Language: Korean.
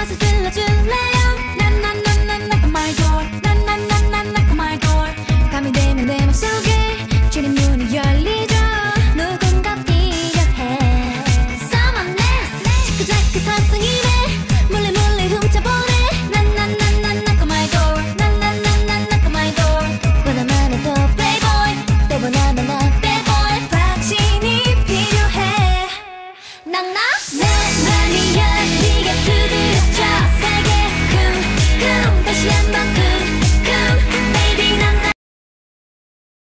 가서 들러줄래요? 난난난난 knock on my door. 난난난난 knock on my door. 밤이 되면 내 맘속에 주는 문이 열리죠. 누군가 필요해. Someone else. 자꾸 상승이네. 몰래 몰래 훔쳐보네. 난난난난 knock on my door. 난난난난 knock on my door. 보나마나 또 playboy. 또 보나마나 bad boy. 확신이 필요해. 낭낭 내 말이야 네가 두드려줘 세게 쿵쿵 다시 한번